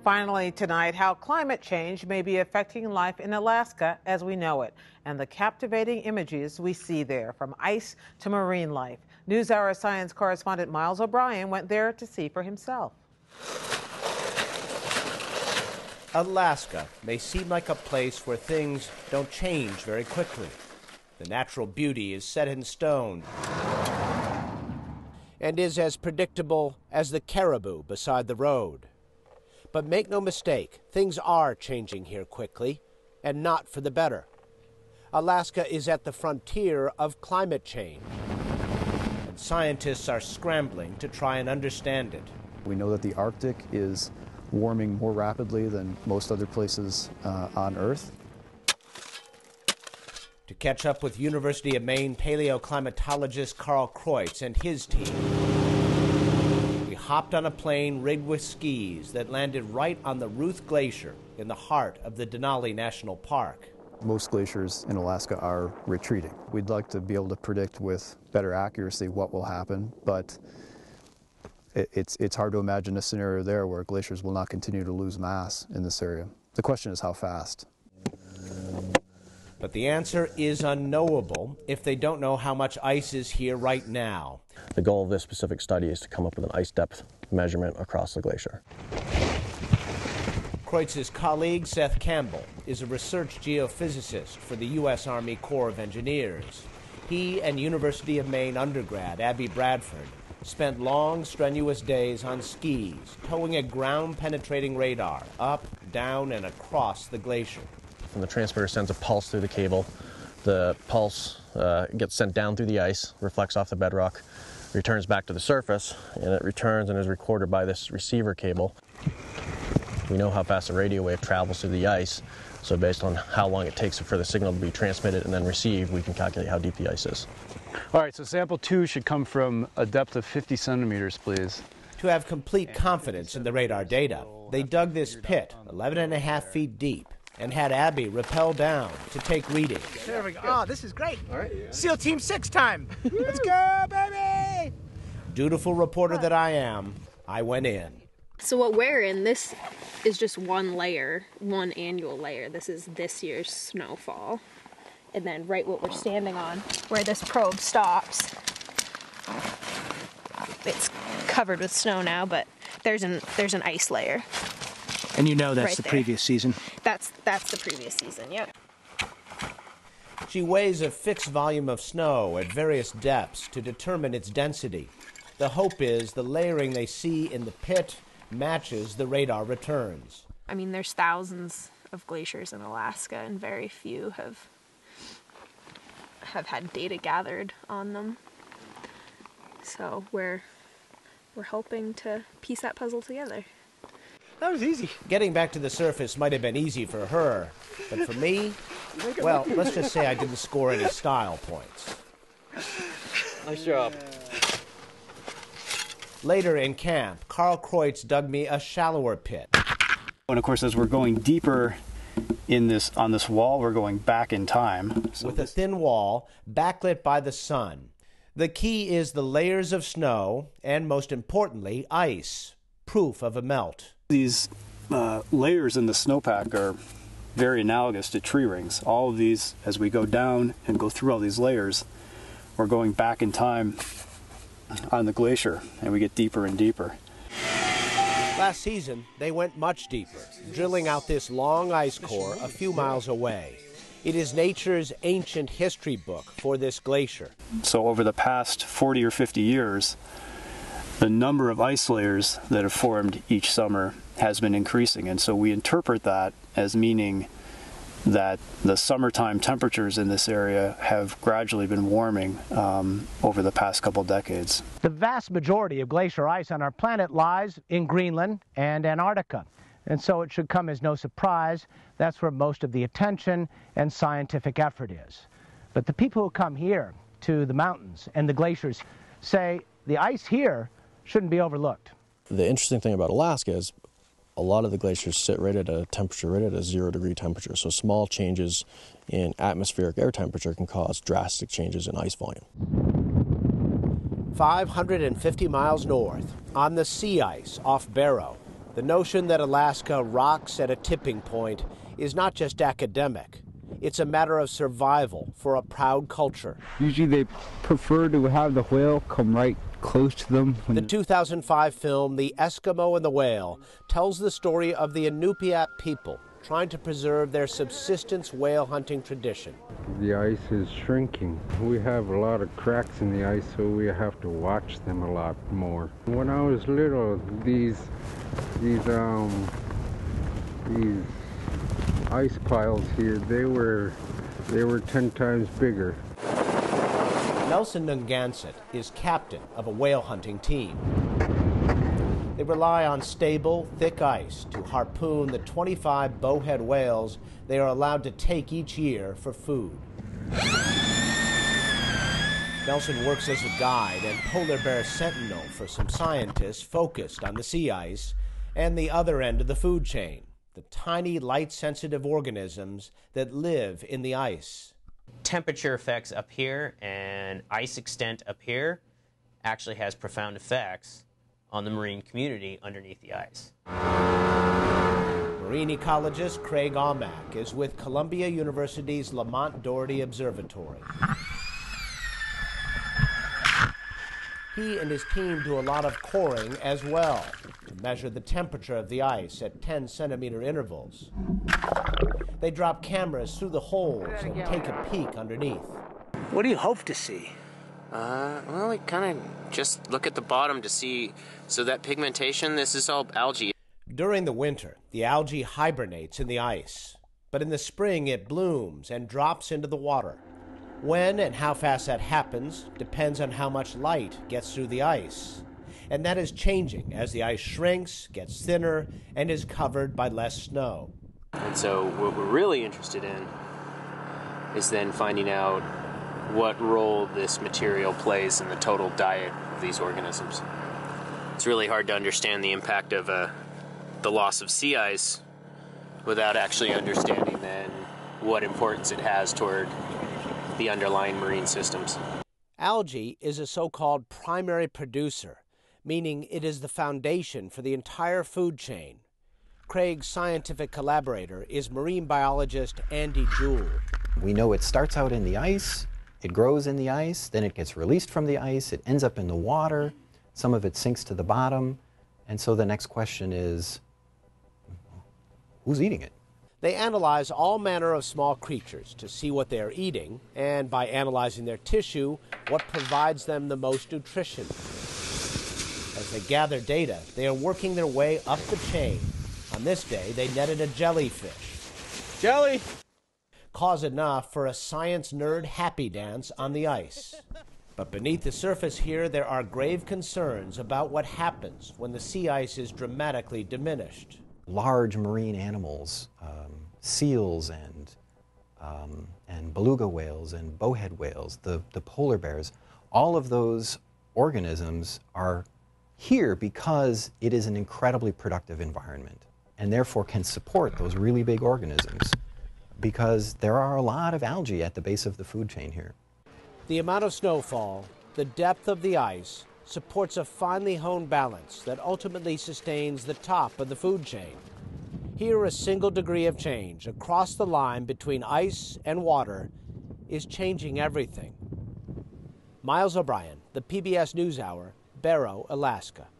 Finally tonight, how climate change may be affecting life in Alaska as we know it, and the captivating images we see there, from ice to marine life. NewsHour science correspondent Miles O'Brien went there to see for himself. Alaska may seem like a place where things don't change very quickly. The natural beauty is set in stone and is as predictable as the caribou beside the road. But make no mistake, things are changing here quickly, and not for the better. Alaska is at the frontier of climate change, and scientists are scrambling to try and understand it. We know that the Arctic is warming more rapidly than most other places on Earth. To catch up with University of Maine paleoclimatologist Carl Kreutz and his team, we hopped on a plane rigged with skis that landed right on the Ruth Glacier in the heart of the Denali National Park. Most glaciers in Alaska are retreating. We'd like to be able to predict with better accuracy what will happen, but it's hard to imagine a scenario there where glaciers will not continue to lose mass in this area. The question is how fast. But the answer is unknowable if they don't know how much ice is here right now. The goal of this specific study is to come up with an ice depth measurement across the glacier. Kreutz's colleague, Seth Campbell, is a research geophysicist for the U.S. Army Corps of Engineers. He and University of Maine undergrad Abby Bradford spent long, strenuous days on skis, towing a ground-penetrating radar up, down, and across the glacier. And the transmitter sends a pulse through the cable. The pulse gets sent down through the ice, reflects off the bedrock, returns back to the surface, and it returns and is recorded by this receiver cable. We know how fast a radio wave travels through the ice, so based on how long it takes for the signal to be transmitted and then received, we can calculate how deep the ice is. All right, so sample 2 should come from a depth of 50 centimeters, please. To have complete confidence in the radar data, they dug this pit 11.5 feet deep and had Abby rappel down to take readings. There we go. Oh, this is great. All right. SEAL Team 6 time. Let's go, baby! Dutiful reporter that I am, I went in. So what we're in, this is just one layer, one annual layer. This is this year's snowfall. And then right what we're standing on, where this probe stops, it's covered with snow now, but there's an ice layer. And you know that's right the there. previous season? That's the previous season, yep. She weighs a fixed volume of snow at various depths to determine its density. The hope is the layering they see in the pit matches the radar returns. I mean, there's thousands of glaciers in Alaska, and very few have had data gathered on them. So we're hoping to piece that puzzle together. That was easy. Getting back to the surface might have been easy for her, but for me, well, let's just say I didn't score any style points. Nice job. Later in camp, Carl Kreutz dug me a shallower pit. And of course, as we're going deeper on this wall, we're going back in time. With a thin wall, backlit by the sun. The key is the layers of snow, and most importantly, ice, proof of a melt. These layers in the snowpack are very analogous to tree rings. All of these, as we go down and go through all these layers, we're going back in time on the glacier, and we get deeper and deeper. Last season, they went much deeper, drilling out this long ice core a few miles away. It is nature's ancient history book for this glacier. So over the past 40 or 50 years, the number of ice layers that have formed each summer has been increasing, and so we interpret that as meaning that the summertime temperatures in this area have gradually been warming over the past couple decades. The vast majority of glacier ice on our planet lies in Greenland and Antarctica, and so it should come as no surprise that's where most of the attention and scientific effort is. But the people who come here to the mountains and the glaciers say the ice here shouldn't be overlooked. The interesting thing about Alaska is a lot of the glaciers sit right at a temperature, right at a 0-degree temperature. So small changes in atmospheric air temperature can cause drastic changes in ice volume. 550 miles north, on the sea ice off Barrow, The notion that Alaska rocks at a tipping point is not just academic. It's a matter of survival for a proud culture. Usually they prefer to have the whale come right close to them. The 2005 film, The Eskimo and the Whale, tells the story of the Inupiat people trying to preserve their subsistence whale hunting tradition. The ice is shrinking. We have a lot of cracks in the ice, so we have to watch them a lot more. When I was little, these ice piles here, they were 10 times bigger. Nelson Nungansett is captain of a whale hunting team. They rely on stable, thick ice to harpoon the 25 bowhead whales they are allowed to take each year for food. Nelson works as a guide and polar bear sentinel for some scientists focused on the sea ice and the other end of the food chain, the tiny light-sensitive organisms that live in the ice. Temperature effects up here and ice extent up here actually has profound effects on the marine community underneath the ice. Marine ecologist Craig Aumack is with Columbia University's Lamont Doherty Observatory. He and his team do a lot of coring as well to measure the temperature of the ice at 10-centimeter intervals. They drop cameras through the holes and take a peek underneath. What do you hope to see? Well, we kind of just look at the bottom to see. So that pigmentation, this is all algae. During the winter, the algae hibernates in the ice, but in the spring it blooms and drops into the water. When and how fast that happens depends on how much light gets through the ice. And that is changing as the ice shrinks, gets thinner, and is covered by less snow. And so what we're really interested in is then finding out what role this material plays in the total diet of these organisms. It's really hard to understand the impact of the loss of sea ice without actually understanding then what importance it has toward the underlying marine systems. Algae is a so-called primary producer, meaning it is the foundation for the entire food chain. Craig's scientific collaborator is marine biologist Andy Jewell. We know it starts out in the ice, it grows in the ice, then it gets released from the ice, it ends up in the water, some of it sinks to the bottom, and so the next question is, who's eating it? They analyze all manner of small creatures to see what they are eating, and by analyzing their tissue, what provides them the most nutrition. As they gather data, they are working their way up the chain. On this day, they netted a jellyfish. Jelly! Cause enough for a science nerd happy dance on the ice. But beneath the surface here, there are grave concerns about what happens when the sea ice is dramatically diminished. Large marine animals, seals and beluga whales and bowhead whales, the polar bears, all of those organisms are here because it is an incredibly productive environment and therefore can support those really big organisms because there are a lot of algae at the base of the food chain here. The amount of snowfall, the depth of the ice, supports a finely honed balance that ultimately sustains the top of the food chain. Here, a single degree of change across the line between ice and water is changing everything. Miles O'Brien, the PBS NewsHour, Barrow, Alaska.